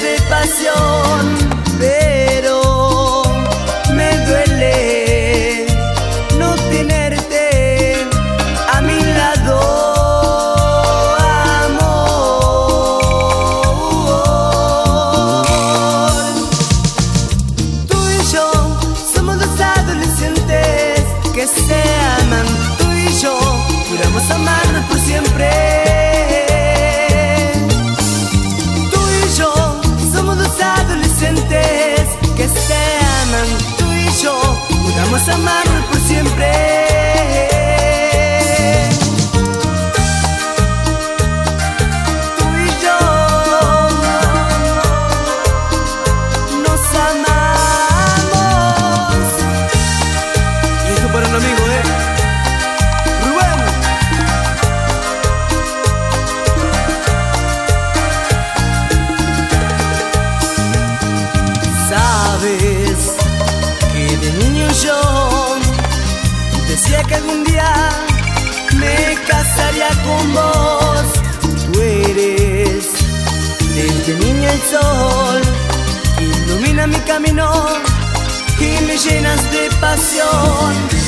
de pasión, pero me duele no tenerte a mi lado, amor. Tú y yo somos dos adolescentes que se aman. Tú y yo juramos amarnos por siempre. Que se aman, tú y yo juramos amarnos por siempre. Tú y yo nos amamos. Y esto para un amigo, Rubén. Sabes que de niño yo decía que algún día me casaría con vos. Tú eres desde niño el sol que ilumina mi camino y me llenas de pasión.